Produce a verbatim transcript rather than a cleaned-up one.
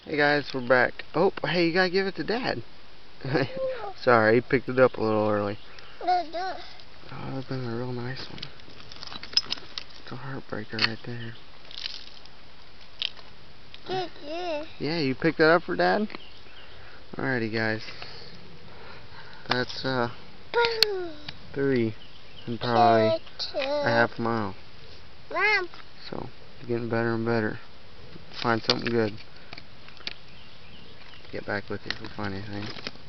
Hey guys, we're back. Oh, hey, you gotta give it to Dad. Sorry, he picked it up a little early. Oh, that's been a real nice one. It's a heartbreaker right there. Yeah, you picked that up for Dad? Alrighty, guys. That's, uh, three and probably a half mile. Mom. So, it's getting better and better. Find something good. Get back with you if we find anything.